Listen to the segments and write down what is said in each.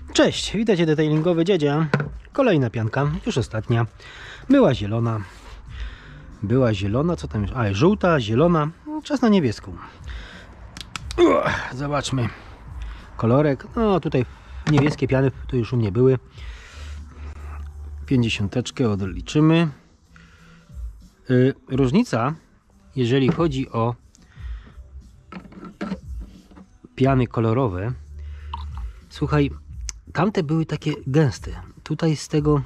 Cześć, witajcie detailingowy dziedzia. Kolejna pianka, już ostatnia. Była zielona, co tam jest? A, żółta, zielona, czas na niebieską. Zobaczmy kolorek. No tutaj niebieskie piany to już u mnie były. 50 odliczymy. Różnica, jeżeli chodzi o piany kolorowe, słuchaj, tamte były takie gęste. Tutaj z tego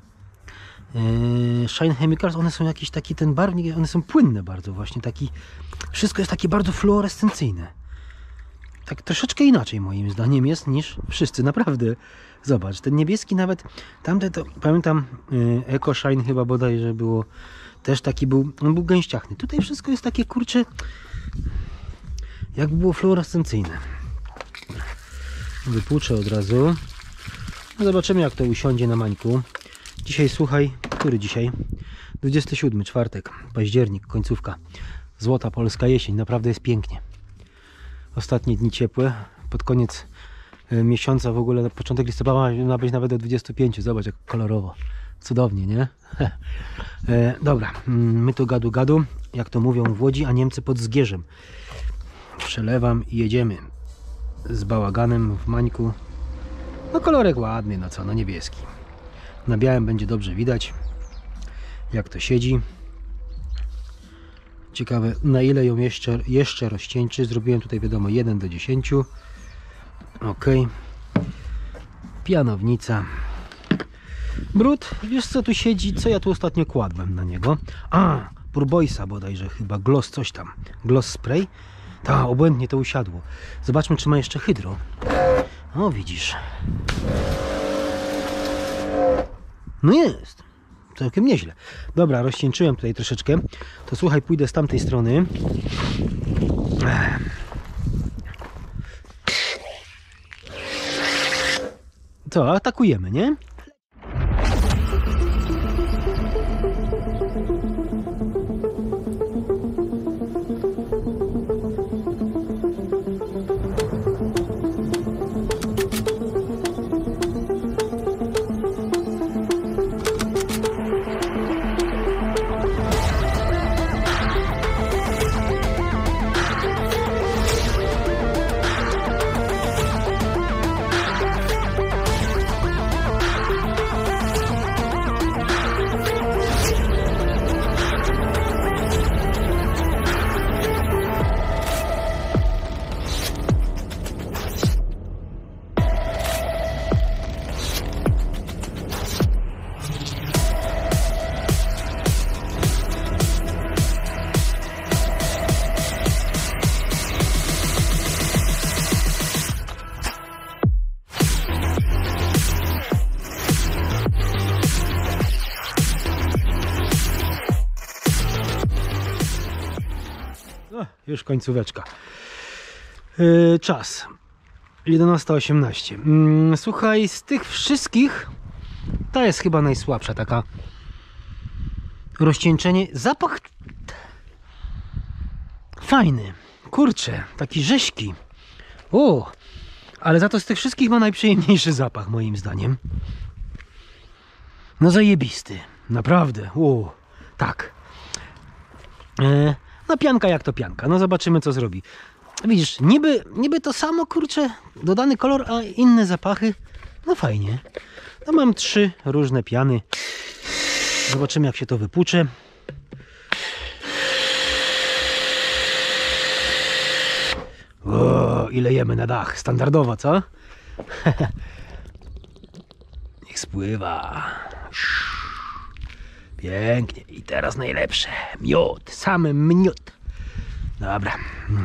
Shine Chemicals, one są jakiś taki, ten barwnik, one są płynne bardzo właśnie, taki, wszystko jest takie bardzo fluorescencyjne. Tak troszeczkę inaczej moim zdaniem jest niż wszyscy, naprawdę. Zobacz, ten niebieski nawet, tamte to pamiętam, Eco Shine chyba bodajże było, też taki był, on był gęściachny. Tutaj wszystko jest takie, kurcze, jakby było fluorescencyjne. Wypłuczę od razu. No zobaczymy, jak to usiądzie na mańku. Dzisiaj, słuchaj, który dzisiaj? 27, czwartek, październik, końcówka. Złota polska jesień, naprawdę jest pięknie. Ostatnie dni ciepłe, pod koniec miesiąca w ogóle, na początek listopada ma być nawet do 25. Zobacz, jak kolorowo. Cudownie, nie? Dobra, my tu gadu, jak to mówią w Łodzi, a Niemcy pod Zgierzem. Przelewam i jedziemy z bałaganem w mańku. No kolorek ładny, no co, no niebieski. Na białym będzie dobrze widać, jak to siedzi. Ciekawe, na ile ją jeszcze rozcieńczy. Zrobiłem tutaj, wiadomo, 1 do 10. Ok. Pianownica. Brud, wiesz co tu siedzi? Co ja tu ostatnio kładłem na niego? A, Purboisa bodajże chyba, gloss coś tam. Gloss spray. Ta, obłędnie to usiadło. Zobaczmy, czy ma jeszcze hydro. O, widzisz. No jest. Całkiem nieźle. Dobra, rozcieńczyłem tutaj troszeczkę. To słuchaj, pójdę z tamtej strony. Co, atakujemy, nie? Już końcóweczka. Czas 11:18. Słuchaj, z tych wszystkich ta jest chyba najsłabsza, taka rozcieńczenie. Zapach fajny, kurczę, taki rześki. O, ale za to z tych wszystkich ma najprzyjemniejszy zapach moim zdaniem. No zajebisty, naprawdę. O, tak. No pianka jak to pianka, no zobaczymy, co zrobi. Widzisz, niby to samo, kurczę, dodany kolor, a inne zapachy. No fajnie. No mam 3 różne piany. Zobaczymy, jak się to wypłucze. O, ile jemy na dach, standardowo, co? Niech spływa. Pięknie. I teraz najlepsze. Miód. Sam miód. Dobra.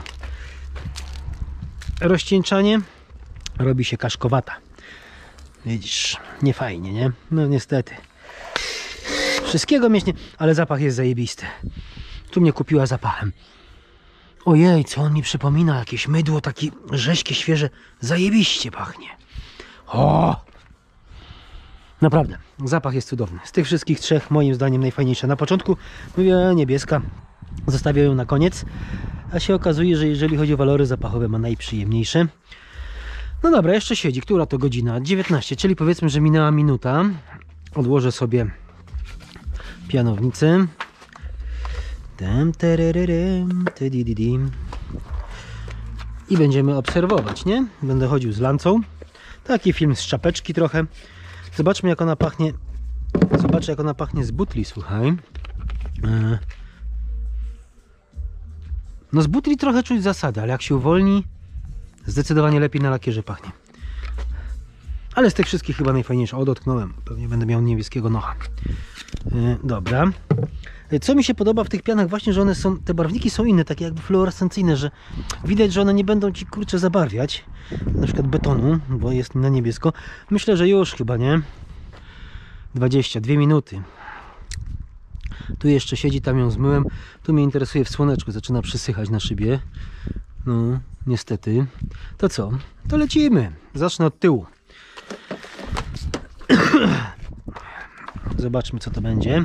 Rozcieńczanie robi się kaszkowata. Widzisz, nie fajnie, nie? No niestety. Wszystkiego mieć, ale zapach jest zajebisty. Tu mnie kupiła zapachem. Ojej, co on mi przypomina? Jakieś mydło, takie rześkie, świeże. Zajebiście pachnie. O! Naprawdę, zapach jest cudowny. Z tych wszystkich 3 moim zdaniem najfajniejsza. Na początku mówię niebieska, zostawię ją na koniec, a się okazuje, że jeżeli chodzi o walory zapachowe, ma najprzyjemniejsze. No dobra, jeszcze siedzi. Która to godzina? 19, czyli powiedzmy, że minęła minuta. Odłożę sobie pianownicę. I będziemy obserwować, nie? Będę chodził z lancą. Taki film z czapeczki trochę. Zobaczmy, jak ona pachnie. Zobaczę, jak ona pachnie z butli, słuchaj. No z butli trochę czuć zasady, ale jak się uwolni, zdecydowanie lepiej na lakierze pachnie. Ale z tych wszystkich chyba najfajniejsza. O, dotknąłem. Pewnie będę miał niebieskiego nocha. Dobra. Co mi się podoba w tych pianach właśnie, że one są, te barwniki są inne, takie jakby fluorescencyjne, że widać, że one nie będą ci kurczę zabarwiać. Na przykład betonu, bo jest na niebiesko. Myślę, że już chyba, nie? 22 minuty. Tu jeszcze siedzi, tam ją zmyłem. Tu mnie interesuje w słoneczku, zaczyna przysychać na szybie. No, niestety. To co? To lecimy. Zacznę od tyłu. Zobaczmy, co to będzie.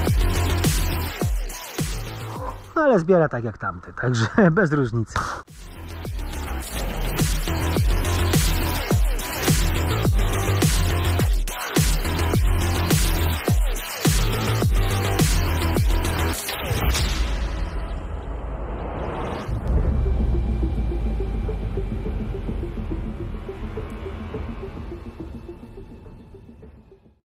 Ale zbiera tak jak tamty, także bez różnicy.